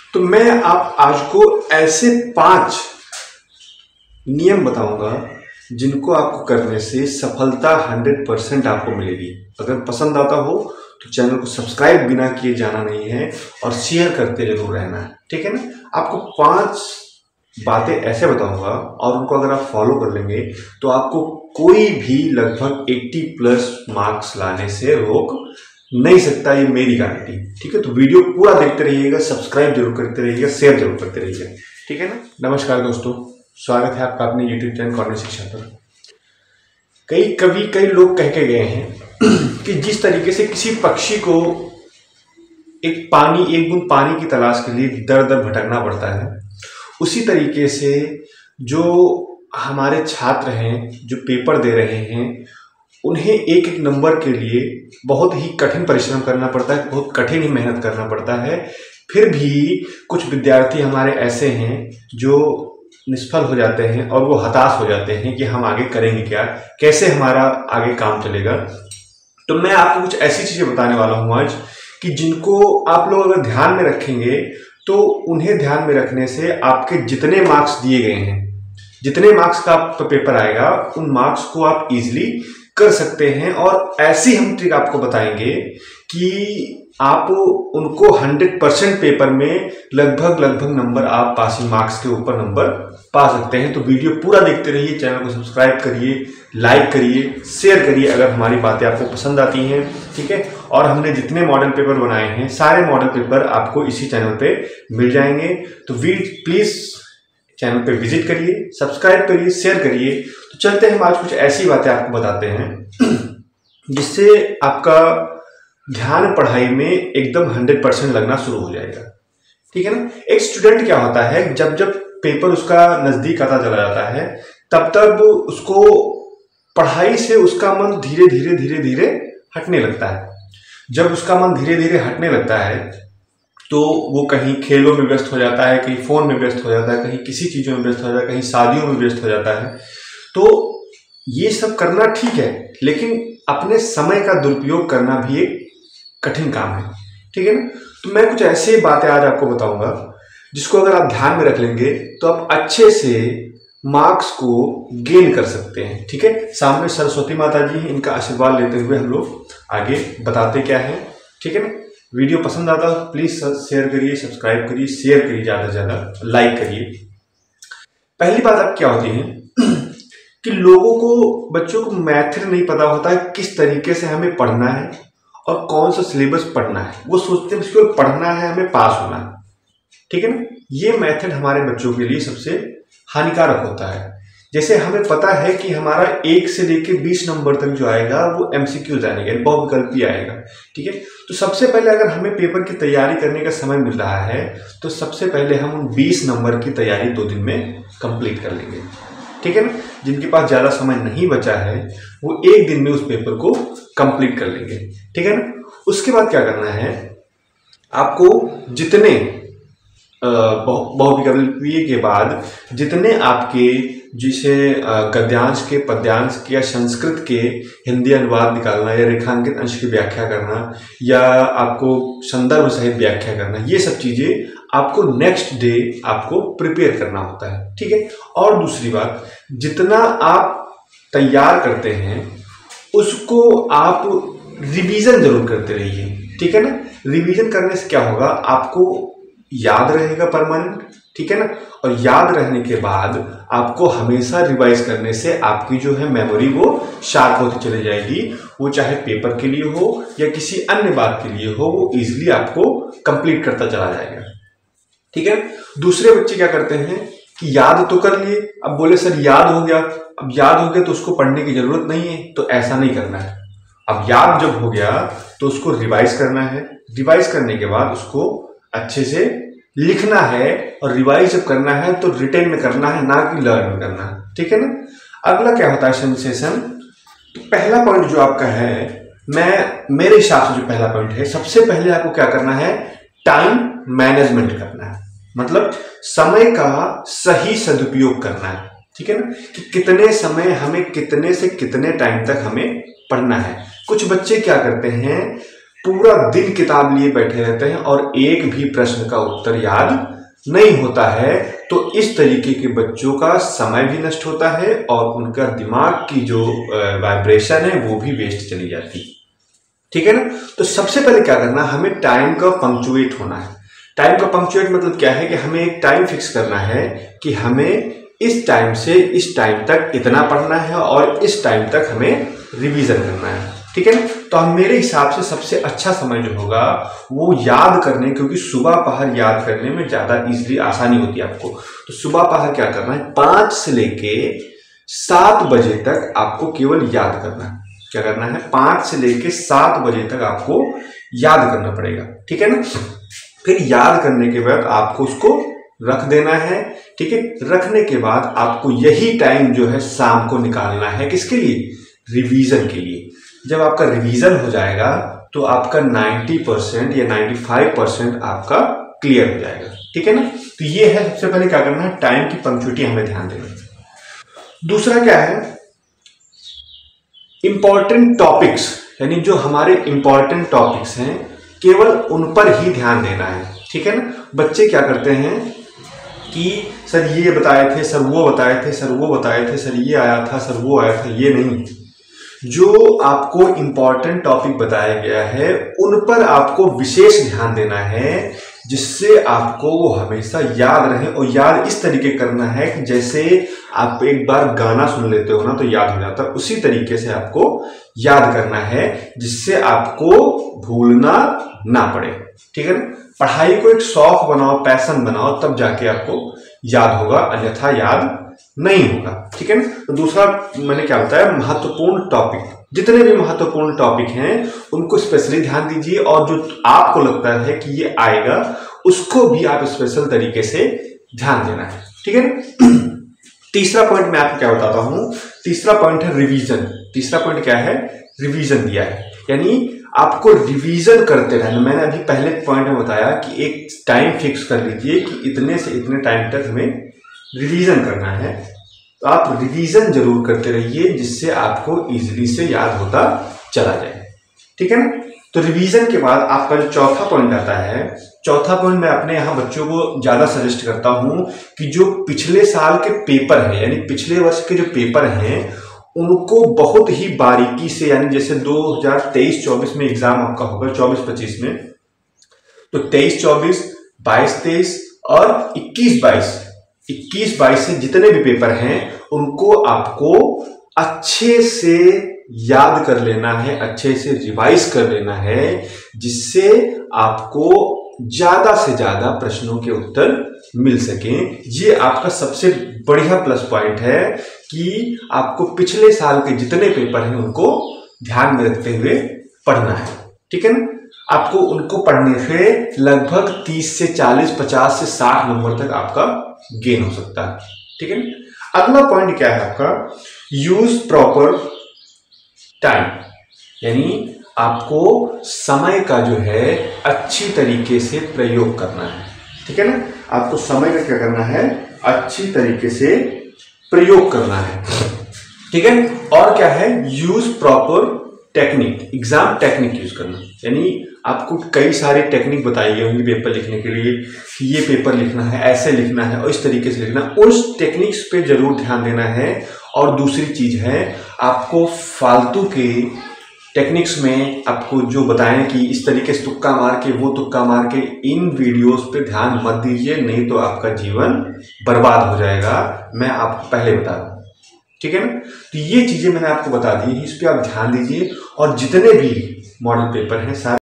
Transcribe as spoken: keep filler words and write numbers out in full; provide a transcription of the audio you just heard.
तो मैं आप आज को ऐसे पांच नियम बताऊंगा जिनको आपको करने से सफलता हंड्रेड परसेंट आपको मिलेगी। अगर पसंद आता हो तो चैनल को सब्सक्राइब बिना किए जाना नहीं है और शेयर करते जरूर रहना है, ठीक है ना। आपको पांच बातें ऐसे बताऊंगा और उनको अगर आप फॉलो कर लेंगे तो आपको कोई भी लगभग अस्सी प्लस मार्क्स लाने से रोक नहीं सकता, ये मेरी गारंटी, ठीक है। तो वीडियो पूरा देखते रहिएगा, सब्सक्राइब जरूर करते रहिएगा, शेयर जरूर करते रहिएगा, ठीक है ना। नमस्कार दोस्तों, स्वागत है आपका अपने यूट्यूब चैनल कॉर्नर शिक्षा पर। कई कवि कई लोग कह के गए हैं कि जिस तरीके से किसी पक्षी को एक पानी एक बूंद पानी की तलाश के लिए दर दर भटकना पड़ता है, उसी तरीके से जो हमारे छात्र हैं जो पेपर दे रहे हैं उन्हें एक एक नंबर के लिए बहुत ही कठिन परिश्रम करना पड़ता है, बहुत कठिन ही मेहनत करना पड़ता है। फिर भी कुछ विद्यार्थी हमारे ऐसे हैं जो निष्फल हो जाते हैं और वो हताश हो जाते हैं कि हम आगे करेंगे क्या, कैसे हमारा आगे काम चलेगा। तो मैं आपको कुछ ऐसी चीजें बताने वाला हूं आज कि जिनको आप लोग अगर ध्यान में रखेंगे तो उन्हें ध्यान में रखने से आपके जितने मार्क्स दिए गए हैं, जितने मार्क्स का आपका पेपर आएगा, उन मार्क्स को आप इजीली कर सकते हैं। और ऐसी हम ट्रिक आपको बताएंगे कि आप उनको हंड्रेड परसेंट पेपर में लगभग लगभग नंबर आप पासिंग मार्क्स के ऊपर नंबर पा सकते हैं। तो वीडियो पूरा देखते रहिए, चैनल को सब्सक्राइब करिए, लाइक करिए, शेयर करिए अगर हमारी बातें आपको पसंद आती हैं, ठीक है। और हमने जितने मॉडल पेपर बनाए हैं सारे मॉडल पेपर आपको इसी चैनल पे मिल जाएंगे। तो प्लीज चैनल पे विजिट करिए, सब्सक्राइब करिए, शेयर करिए। तो चलते हैं, हम आज कुछ ऐसी बातें आपको बताते हैं जिससे आपका ध्यान पढ़ाई में एकदम हंड्रेड परसेंट लगना शुरू हो जाएगा, ठीक है ना। एक स्टूडेंट क्या होता है, जब जब पेपर उसका नजदीक आता चला जाता है तब तब उसको पढ़ाई से उसका मन धीरे धीरे धीरे धीरे हटने लगता है। जब उसका मन धीरे धीरे हटने लगता है तो वो कहीं खेलों में व्यस्त हो जाता है, कहीं फोन में व्यस्त हो जाता है, कहीं किसी चीजों में व्यस्त हो जाता है, कहीं शादियों में व्यस्त हो जाता है। तो ये सब करना ठीक है, लेकिन अपने समय का दुरुपयोग करना भी एक कठिन काम है, ठीक है ना। तो मैं कुछ ऐसी बातें आज आपको बताऊंगा जिसको अगर आप ध्यान में रख लेंगे तो आप अच्छे से मार्क्स को गेन कर सकते हैं, ठीक है। सामने सरस्वती माता जी हैं, इनका आशीर्वाद लेते हुए हम लोग आगे बताते क्या है, ठीक है ना। वीडियो पसंद आता है प्लीज शेयर करिए, सब्सक्राइब करिए, शेयर करिए, ज्यादा से ज्यादा लाइक करिए। पहली बात अब क्या होती है कि लोगों को, बच्चों को मैथड नहीं पता होता है किस तरीके से हमें पढ़ना है और कौन सा सिलेबस पढ़ना है। वो सोचते हैं केवल पढ़ना है, हमें पास होना है, ठीक है ना। ये मेथड हमारे बच्चों के लिए सबसे हानिकारक होता है। जैसे हमें पता है कि हमारा एक से लेकर बीस नंबर तक जो आएगा वो एमसीक्यू जानेगा, बहुविकल्पी आएगा, ठीक है। तो सबसे पहले अगर हमें पेपर की तैयारी करने का समय मिल रहा है तो सबसे पहले हम उन बीस नंबर की तैयारी दो दिन में कंप्लीट कर लेंगे, ठीक है ना। जिनके पास ज्यादा समय नहीं बचा है वो एक दिन में उस पेपर को कंप्लीट कर लेंगे, ठीक है ना। उसके बाद क्या करना है, आपको जितने बहुविकल्पीय के बाद जितने आपके, जिसे गद्यांश के, पद्यांश के या संस्कृत के हिंदी अनुवाद निकालना या रेखांकित अंश की व्याख्या करना या आपको संदर्भ सहित व्याख्या करना, ये सब चीजें आपको नेक्स्ट डे आपको प्रिपेयर करना होता है, ठीक है। और दूसरी बात, जितना आप तैयार करते हैं उसको आप रिवीजन जरूर करते रहिए, ठीक है ना। रिवीजन करने से क्या होगा, आपको याद रहेगा परमानेंट, ठीक है ना। और याद रहने के बाद आपको हमेशा रिवाइज करने से आपकी जो है मेमोरी वो शार्प होती चली जाएगी। वो चाहे पेपर के लिए हो या किसी अन्य बात के लिए हो, वो इजीली आपको कंप्लीट करता चला जाएगा, ठीक है। दूसरे बच्चे क्या करते हैं कि याद तो कर लिए, अब बोले सर याद हो गया, अब याद हो गया तो उसको पढ़ने की जरूरत नहीं है। तो ऐसा नहीं करना है। अब याद जब हो गया तो उसको रिवाइज करना है, रिवाइज करने के बाद उसको अच्छे से लिखना है। और रिवाइज जब करना है तो रिटेन में करना है, ना कि लर्न में करना है, ठीक है ना। अगला क्या होता है सेंसेशन। तो पहला पॉइंट जो आपका है, मैं मेरे हिसाब से जो पहला पॉइंट है, सबसे पहले आपको क्या करना है, टाइम मैनेजमेंट करना है। मतलब समय का सही सदुपयोग करना है, ठीक है ना। कि कितने समय हमें, कितने से कितने टाइम तक हमें पढ़ना है। कुछ बच्चे क्या करते हैं, पूरा दिन किताब लिए बैठे रहते हैं और एक भी प्रश्न का उत्तर याद नहीं होता है, तो इस तरीके के बच्चों का समय भी नष्ट होता है और उनका दिमाग की जो वाइब्रेशन है वो भी वेस्ट चली जाती है। ठीक है ना। तो सबसे पहले क्या करना, हमें टाइम का पंक्चुएट होना है। टाइम का पंक्चुएट मतलब क्या है कि हमें एक टाइम फिक्स करना है कि हमें इस टाइम से इस टाइम तक इतना पढ़ना है और इस टाइम तक हमें रिवीजन करना है। ठीक है ना। तो हम मेरे हिसाब से सबसे अच्छा समय जो होगा वो याद करने, क्योंकि सुबह पहर याद करने में ज्यादा इजीली आसानी होती है आपको। तो सुबह पहर क्या करना है, पांच से लेके सात बजे तक आपको केवल याद करना है। क्या करना है, पांच से लेके सात बजे तक आपको याद करना पड़ेगा। ठीक है ना। फिर याद करने के बाद आपको उसको रख देना है। ठीक है। रखने के बाद आपको यही टाइम जो है शाम को निकालना है, किसके लिए, रिवीजन के लिए। जब आपका रिवीजन हो जाएगा तो आपका नब्बे परसेंट या पचानवे परसेंट आपका क्लियर हो जाएगा। ठीक है ना। तो ये है सबसे पहले क्या करना है, टाइम की पंक्चुअलिटी हमें ध्यान देना है। दूसरा क्या है, इंपॉर्टेंट टॉपिक्स, यानी जो हमारे इंपॉर्टेंट टॉपिक्स हैं केवल उन पर ही ध्यान देना है। ठीक है ना। बच्चे क्या करते हैं कि सर ये बताए थे, सर वो बताए थे, सर वो बताए थे, सर ये आया था, सर वो आया था। ये नहीं, जो आपको इंपॉर्टेंट टॉपिक बताया गया है उन पर आपको विशेष ध्यान देना है, जिससे आपको वो हमेशा याद रहे। और याद इस तरीके करना है कि जैसे आप एक बार गाना सुन लेते हो ना तो याद हो जाता है, उसी तरीके से आपको याद करना है जिससे आपको भूलना ना पड़े। ठीक है ना। पढ़ाई को एक शौक बनाओ, पैशन बनाओ, तब जाके आपको याद होगा, अन्यथा याद नहीं होगा। ठीक है ना। तो दूसरा मैंने क्या बताया, महत्वपूर्ण टॉपिक, जितने भी महत्वपूर्ण टॉपिक हैं उनको स्पेशली ध्यान दीजिए, और जो आपको लगता है कि ये आएगा उसको भी आप स्पेशल तरीके से ध्यान देना है। ठीक है ना। तीसरा पॉइंट मैं आपको क्या बताता हूं, तीसरा पॉइंट है रिवीजन। तीसरा पॉइंट क्या है, रिवीजन दिया है, यानी आपको रिवीजन करते रहना। मैंने अभी पहले पॉइंट में बताया कि एक टाइम फिक्स कर लीजिए कि इतने से इतने टाइम तक हमें रिवीजन करना है। तो आप रिवीजन जरूर करते रहिए, जिससे आपको इजीली से याद होता चला जाए। ठीक है ना। तो रिवीजन के बाद आपका जो चौथा पॉइंट आता है, चौथा पॉइंट मैं अपने यहाँ बच्चों को ज्यादा सजेस्ट करता हूं कि जो पिछले साल के पेपर है, यानी पिछले वर्ष के जो पेपर हैं उनको बहुत ही बारीकी से, यानी जैसे दो हज़ार तेईस चौबीस में एग्जाम आपका होगा, चौबीस पच्चीस में, तो तेईस चौबीस, बाईस तेईस और इक्कीस बाईस, इक्कीस बाईस से जितने भी पेपर हैं उनको आपको अच्छे से याद कर लेना है, अच्छे से रिवाइज कर लेना है, जिससे आपको ज्यादा से ज्यादा प्रश्नों के उत्तर मिल सकें। ये आपका सबसे बढ़िया प्लस पॉइंट है कि आपको पिछले साल के जितने पेपर हैं उनको ध्यान में रखते हुए पढ़ना है। ठीक है ना। आपको उनको पढ़ने से लगभग तीस से चालीस, पचास से साठ नंबर तक आपका गेन हो सकता है। ठीक है ना। अगला पॉइंट क्या है आपका, यूज प्रॉपर टाइम, यानी आपको समय का जो है अच्छी तरीके से प्रयोग करना है। ठीक है ना। आपको समय का क्या करना है, अच्छी तरीके से प्रयोग करना है। ठीक है। और क्या है, use proper technique, exam technique use करना, यानी आपको कई सारी टेक्निक बताई गई होंगी पेपर लिखने के लिए कि ये पेपर लिखना है, ऐसे लिखना है और इस तरीके से लिखना, उस टेक्निक्स पे जरूर ध्यान देना है। और दूसरी चीज है, आपको फालतू के टेक्निक्स में आपको जो बताएं कि इस तरीके से तुक्का मार के, वो तुक्का मार के, इन वीडियोस पे ध्यान मत दीजिए, नहीं तो आपका जीवन बर्बाद हो जाएगा। मैं आपको पहले बता दूं। ठीक है ना। तो ये चीजें मैंने आपको बता दी, इस पे आप ध्यान दीजिए। और जितने भी मॉडल पेपर हैं सारे